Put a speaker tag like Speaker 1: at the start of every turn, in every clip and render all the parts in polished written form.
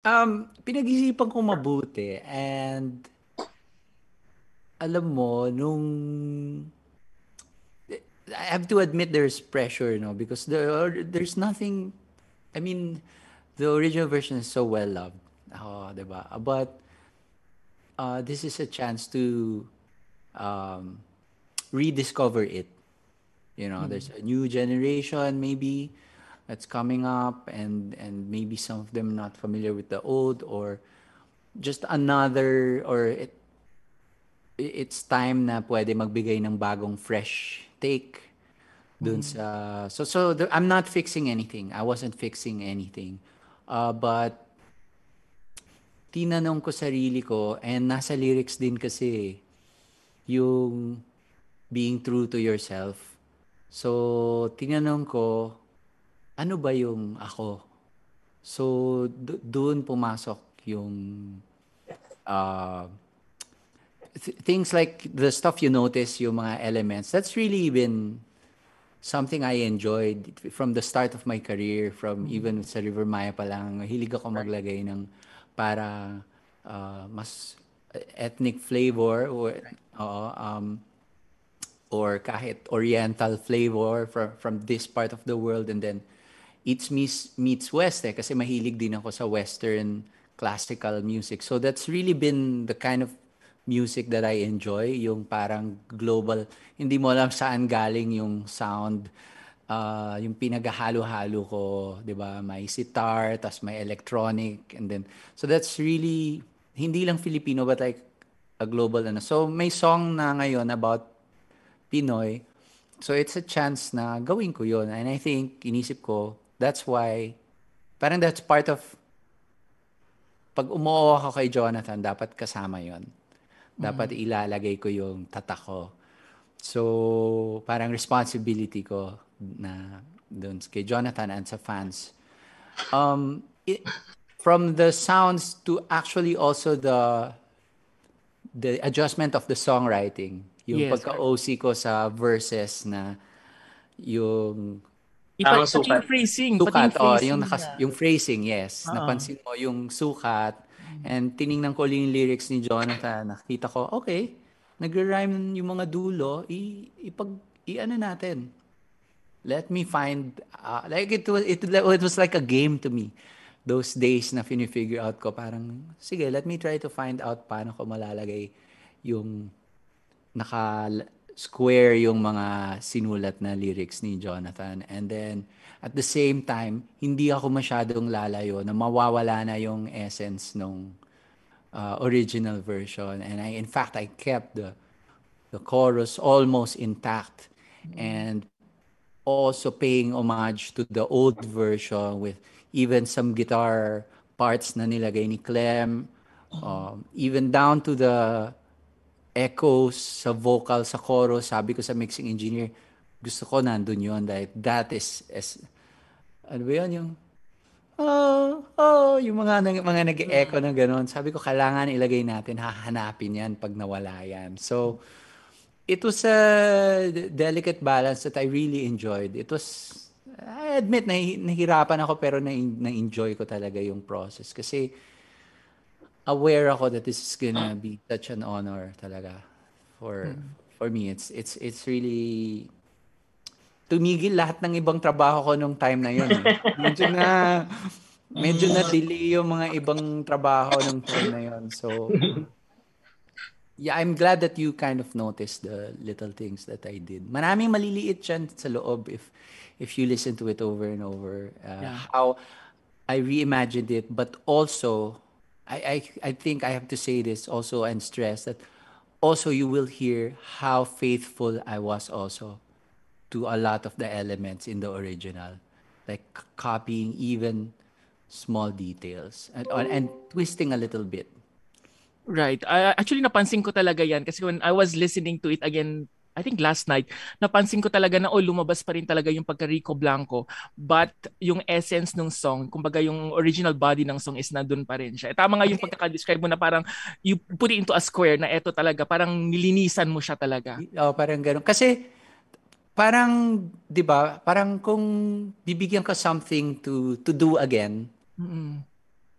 Speaker 1: Pinag-isipan ko mabuti and alam mo, I have to admit there's pressure, no? Because there's nothing, I mean, the original version is so well loved. Oh, diba? But this is a chance to um, rediscover it. You know, there's a new generation maybe that's coming up, and maybe some of them not familiar with the old, or just another, or it's time na pwede magbigay ng bagong fresh take dun
Speaker 2: Mm.
Speaker 1: sa I'm not fixing anything. I wasn't fixing anything. But tinanong ko sarili ko, and nasa lyrics din kasi yung being true to yourself. So tinanong ko, ano ba yung ako? So doon pumasok yung uh, things like the stuff you notice, yung mga elements. That's really been something I enjoyed from the start of my career, from
Speaker 2: Mm.
Speaker 1: even sa River Maya pa lang. Hilig ako
Speaker 3: Right.
Speaker 1: maglagay ng para mas ethnic flavor, oo, or kahit oriental flavor from this part of the world, and then East meets West, kasi mahilig din ako sa Western classical music. So that's really been the kind of music that I enjoy, yung parang global, hindi mo alam saan galing yung sound, yung pinaghalo-halo ko, 'di ba? May sitar, tas may electronic, and then so that's really hindi lang Filipino but like a global ano. So may song na ngayon about Pinoy. So it's a chance na gawin ko yon. And I think, inisip ko, that's why, parang that's part of, pag umuo ako kay Jonathan, dapat kasama yon. Dapat
Speaker 2: Mm.
Speaker 1: ilalagay ko yung tatak ko. So, parang responsibility ko na dun kay Jonathan and sa fans. It, from the sounds to actually also the adjustment of the songwriting, yung
Speaker 2: Yes, correct.
Speaker 1: pagka-OC ko sa verses na yung
Speaker 3: Tamang
Speaker 2: Pati yung
Speaker 3: sukat.
Speaker 2: phrasing, pati yung
Speaker 1: sukat, oh,
Speaker 2: phrasing niya.
Speaker 1: yung phrasing, yes.
Speaker 2: Oo.
Speaker 1: Napansin mo yung sukat,
Speaker 2: Mm.
Speaker 1: and tiningnan ko yung lyrics ni Jonathan, nakita ko, okay, nagre-rhyme yung mga dulo, i-ano natin. Let me find, like it was like a game to me. Those days na fini-figure out ko, parang, sige, let me try to find out paano ko malalagay yung naka-square yung mga sinulat na lyrics ni Jonathan. And then, at the same time, hindi ako masyadong lalayo na mawawala na yung essence nung original version. And in fact, I kept the chorus almost intact,
Speaker 2: Mm.
Speaker 1: and also paying homage to the old version with even some guitar parts na nilagay ni Clem,
Speaker 2: Mm.
Speaker 1: even down to the echoes sa vocal, sa chorus. Sabi ko sa mixing engineer, gusto ko nandun yun, dahil that is, ano ba yun, yung, yung mga nag-echo
Speaker 2: Mm.
Speaker 1: na gano'n. Sabi ko, kailangan ilagay natin, hahanapin yan pag nawala yan. So, it was a delicate balance that I really enjoyed. It was, I admit, nahirapan ako, pero na-enjoy ko talaga yung process. Kasi, aware ako that this is gonna be such an honor talaga for
Speaker 2: Mm.
Speaker 1: for me. It's really tumigil lahat ng ibang trabaho ko nung time na yun eh. Medyo na delay yung mga ibang trabaho nung time na yun. So, yeah, I'm glad that you kind of noticed the little things that I did. Maraming maliliit dyan sa loob if you listen to it over and over.
Speaker 2: Yeah.
Speaker 1: How I reimagined it, but also I think I have to say this also and stress that also you will hear how faithful I was also to a lot of the elements in the original, like copying even small details, and twisting a little bit.
Speaker 2: Right. Actually, napansin ko talaga yan kasi when I was listening to it again, I think last night, napansin ko talaga na lumabas pa rin talaga yung pagka Rico Blanco, but yung essence ng song, kumbaga yung original body ng song is nandun pa rin siya. Tama nga yung pagkaka-describe mo na parang you put it into a square na eto talaga, parang nilinisan mo siya talaga.
Speaker 1: Oh, parang ganun. Kasi parang, 'di ba? Parang kung bibigyan ka something to do again,
Speaker 2: Mm.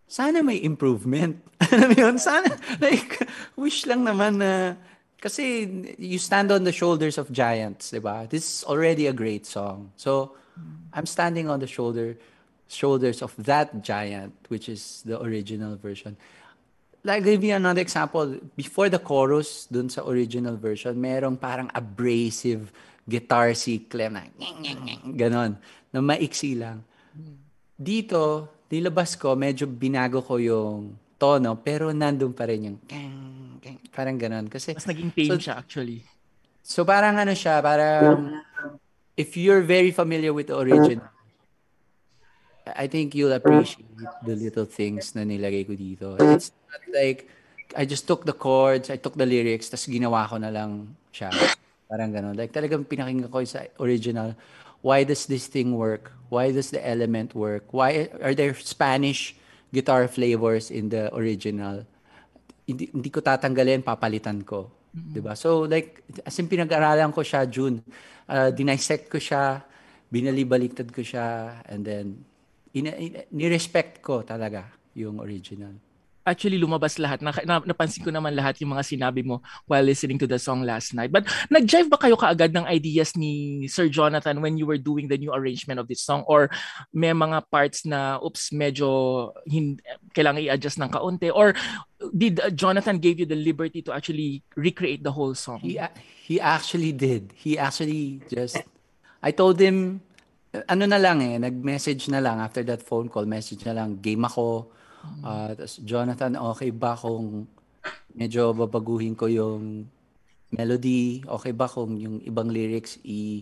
Speaker 1: sana may improvement. Alam mo yun? Sana, like, wish lang naman na, kasi you stand on the shoulders of giants, di ba? This is already a great song. So, I'm standing on the shoulders of that giant, which is the original version. Like, give you another example. Before the chorus, dun sa original version, merong parang abrasive guitar si Clem na ganon, na maiksi lang. Dito, nilabas ko, medyo binago ko yung tono, pero nandun pa rin yung parang ganon. Kasi,
Speaker 2: Mas naging
Speaker 1: so,
Speaker 2: tame siya actually.
Speaker 1: so parang ano siya, parang, if you're very familiar with the original, I think you'll appreciate the little things na nilagay ko dito. It's not like, I just took the chords, I took the lyrics, tas ginawa ko na lang siya. Parang ganun. Like talagang pinakinggan ko sa original. Why does this thing work? Why does the element work? Why are there Spanish guitar flavors in the original? Hindi ko tatanggalin, papalitan ko. 'Di ba? So like, as in pinag-aralan ko siya, June. Dinisect ko siya, binalibaliktad ko siya, and then ni-respect ko talaga yung original.
Speaker 2: Actually, lumabas lahat. Napansin ko naman lahat yung mga sinabi mo while listening to the song last night. But nag-jive ba kayo kaagad ng ideas ni Sir Jonathan when you were doing the new arrangement of this song? Or may mga parts na, oops, medyo kailangan i-adjust ng kaunti? Or did Jonathan gave you the liberty to actually recreate the whole song?
Speaker 1: He actually did. He actually just, I told him, ano na lang nag-message na lang after that phone call, message na lang, game ako. Tapos, Jonathan, okay ba kung medyo babaguhin ko yung melody? Okay ba kung yung ibang lyrics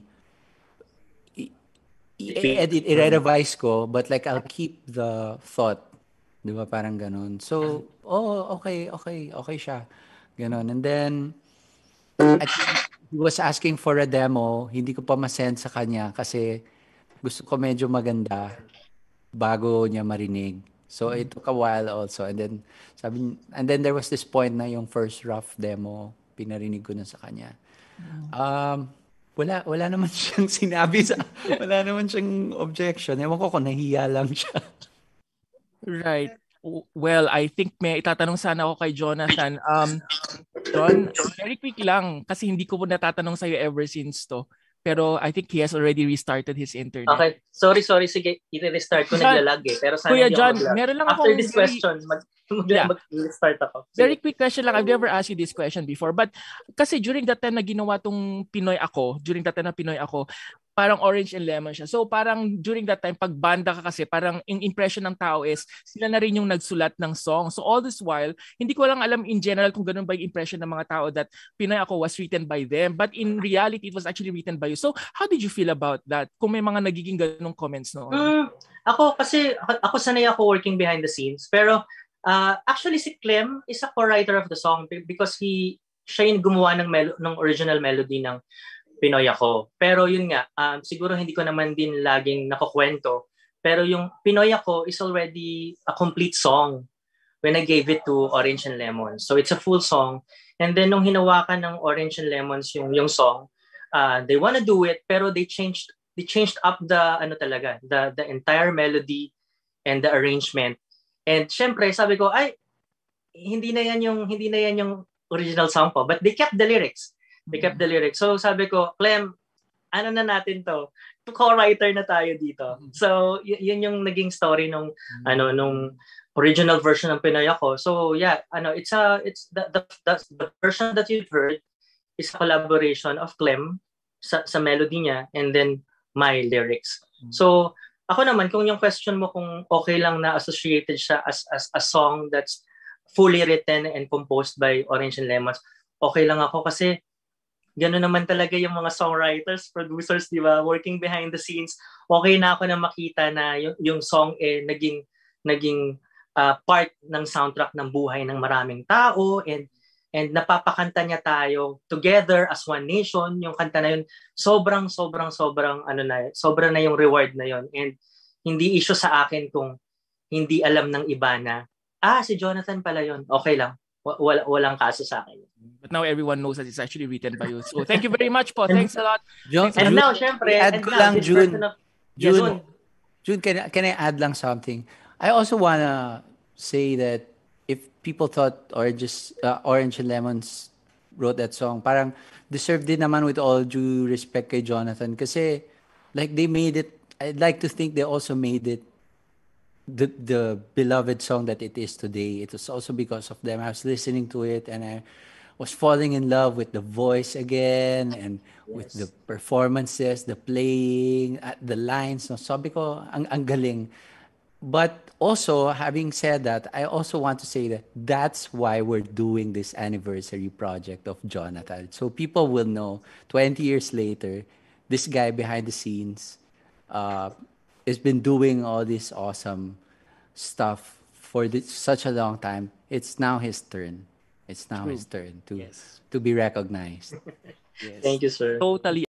Speaker 1: i-edit, i-revise ko, but like I'll keep the thought. Di ba? Parang ganun. So, okay siya. Ganun. And then, I think he was asking for a demo. Hindi ko pa masend sa kanya kasi gusto ko medyo maganda bago niya marinig. So it took a while also, and then there was this point na yung first rough demo pinarinig ko na sa kanya. Wala naman siyang sinabi wala naman siyang objection. Ewan ko kung nahiya lang siya.
Speaker 2: Right. Well, I think may itatanong sana ako kay Jonathan. John, very quick lang kasi hindi ko po natatanong sa'yo ever since to. Pero I think he has already restarted his internet.
Speaker 3: Okay. Sorry. Sige, i-restart ko, naglalag Pero sana
Speaker 2: Kuya John, meron lang
Speaker 3: after this question, mag-restart ako. Sige.
Speaker 2: Very quick question lang. I've never asked you this question before. But kasi during that time na ginawa tong Pinoy Ako, parang Orange and Lemon siya. So parang during that time, pag banda ka kasi, parang yung impression ng tao is, sila na rin yung nagsulat ng song. So all this while, hindi ko lang alam in general kung ganun ba yung impression ng mga tao that Pinoy Ako was written by them. But in reality, it was actually written by you. So how did you feel about that? Kung may mga nagiging ganung comments noon?
Speaker 3: Ako sanay ako working behind the scenes. Pero actually si Clem is a co-writer of the song because siya yung gumawa ng original melody ng Pinoy Ako. Pero yun nga, siguro hindi ko naman din laging nakukwento. Pero yung Pinoy Ako is already a complete song when I gave it to Orange and Lemon. So it's a full song. And then nung hinawakan ng Orange and Lemons yung song, they wanna do it pero they changed up the entire melody and the arrangement. And syempre sabi ko, hindi na yan yung original song ko, but they kept the lyrics. So sabi ko, Clem, ano na natin to? Co-writer na tayo dito. So yun yung naging story nung original version ng Pinoy Ako. So yeah, it's the version that you've heard is a collaboration of Clem sa melody niya and then my lyrics. So ako naman, kung yung question mo kung okay lang na associated siya as a song that's fully written and composed by Orange and Lemons, okay lang ako kasi gano'n naman talaga yung mga songwriters, producers, di ba? Working behind the scenes. Okay na ako na makita na yung song naging part ng soundtrack ng buhay ng maraming tao and napapakanta niya tayo together as one nation. Yung kanta na yun, sobrang sobra na yung reward na yun. And hindi issue sa akin kung hindi alam ng iba na, si Jonathan pala yun. Okay lang. Walang kaso sa akin.
Speaker 2: But now everyone knows that it's actually written by you. So thank you very much po. Thanks a lot.
Speaker 1: June,
Speaker 3: now, syempre,
Speaker 1: June, can I add lang something? I also wanna say that if people thought Orange and Lemons wrote that song, parang deserved din naman, with all due respect kay Jonathan, kasi like they made it. I'd like to think they also made it the beloved song that it is today. It was also because of them. I was listening to it and I was falling in love with the voice again and with the
Speaker 3: Yes.
Speaker 1: performances, the playing, the lines. No, sabi ko, ang galing. But also, having said that, I also want to say that that's why we're doing this anniversary project of Jonathan. So people will know 20 years later, this guy behind the scenes uh, has been doing all this awesome stuff for such a long time. It's now his turn. It's now his
Speaker 2: True.
Speaker 1: turn
Speaker 2: Yes.
Speaker 1: to be recognized.
Speaker 2: Yes.
Speaker 3: Thank you, sir.
Speaker 2: Totally